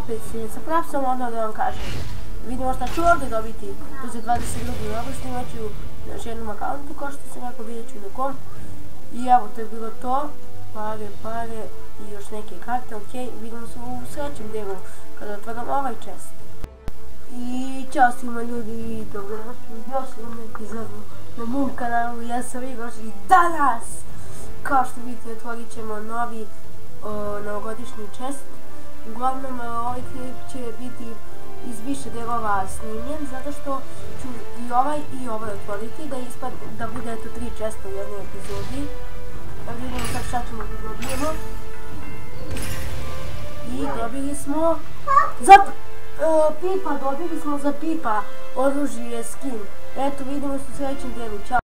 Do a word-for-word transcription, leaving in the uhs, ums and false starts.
opet se sa praksom, onda da vam kažem. Vidimo šta ću ovdje dobiti. To za dvadeset drugi august imaću na još jednom akauntu, kao što sam rekao, vidjet ću na kom. I evo, to je bilo to. Pare, pare i još neke karte, ok. Vidimo se u sljedećem delu kada otvaram ovaj chest. I čao svima ljudi, dobrodošli u još jednu epizodu na mom kanalu. Ja sam Igor i danas, kao što vidite, otvorit ćemo novi o, novogodišnji chest. Uglavnom, ovaj klip će biti iz više delova snimljen, zato što ću i ovaj i ovaj otvoriti, da, ispad, da bude eto tri chesta u jednoj epizodi. Da vidimo sad šta ćemo da dobijemo. I dobili smo za uh, Pipa, dobili smo za Pipa oružje skin. Eto, vidimo se u sljedećem delu, čao.